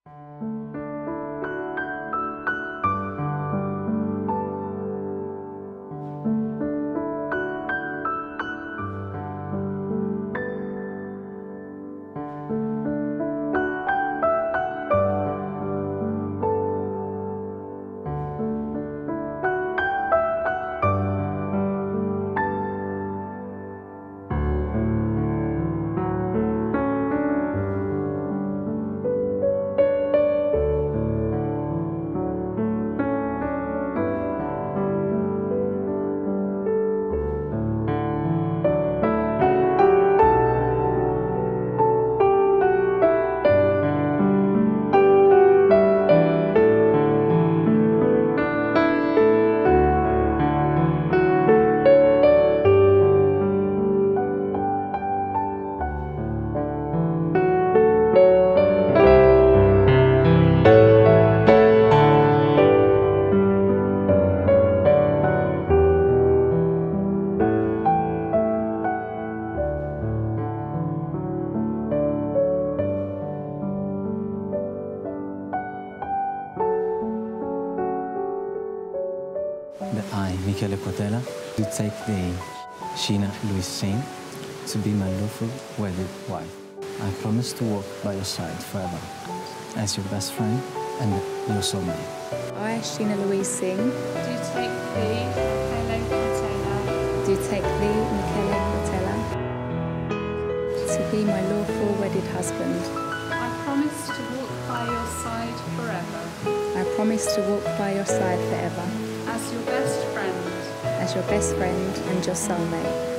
That I, Michele, do take the Sheena to be my lawful wedded wife. I promise to walk by your side forever, as your best friend and your soulmate. I, Sheena do take thee, Michele, do take thee, Michele, to be my lawful wedded husband. I promise to walk by your side forever. I promise to walk by your side forever. As your best friend. As your best friend and your soulmate.